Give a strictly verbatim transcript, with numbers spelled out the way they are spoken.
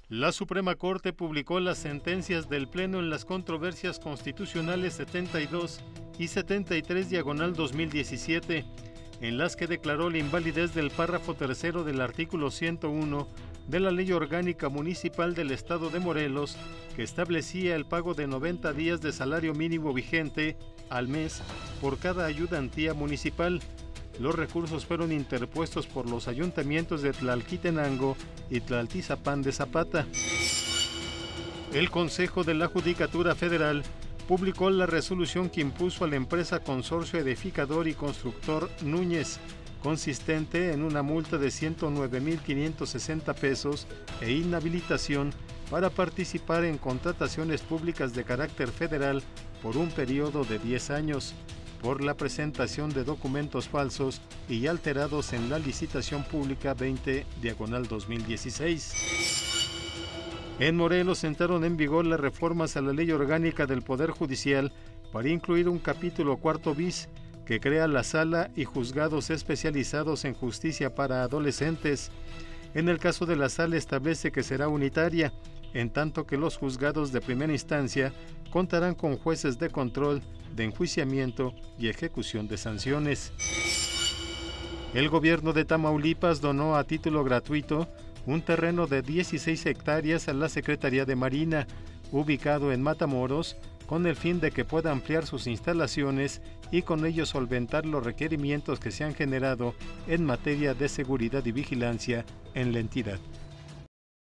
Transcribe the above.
La Suprema Corte publicó las sentencias del Pleno en las controversias constitucionales setenta y dos y setenta y tres diagonal dos mil diecisiete, en las que declaró la invalidez del párrafo tercero del artículo ciento uno de la Ley Orgánica Municipal del Estado de Morelos, que establecía el pago de noventa días de salario mínimo vigente al mes por cada ayudantía municipal. Los recursos fueron interpuestos por los ayuntamientos de Tlalquitenango y Tlaltizapán de Zapata. El Consejo de la Judicatura Federal publicó la resolución que impuso a la empresa Consorcio Edificador y Constructor Núñez, consistente en una multa de ciento nueve mil quinientos sesenta pesos e inhabilitación para participar en contrataciones públicas de carácter federal por un periodo de diez años, por la presentación de documentos falsos y alterados en la licitación pública veinte diagonal dos mil dieciséis. En Morelos entraron en vigor las reformas a la Ley Orgánica del Poder Judicial para incluir un capítulo cuarto bis que crea la Sala y Juzgados Especializados en Justicia para Adolescentes. En el caso de la Sala establece que será unitaria, en tanto que los juzgados de primera instancia contarán con jueces de control, de enjuiciamiento y ejecución de sanciones. El gobierno de Tamaulipas donó a título gratuito un terreno de dieciséis hectáreas a la Secretaría de Marina, ubicado en Matamoros, con el fin de que pueda ampliar sus instalaciones y con ello solventar los requerimientos que se han generado en materia de seguridad y vigilancia en la entidad.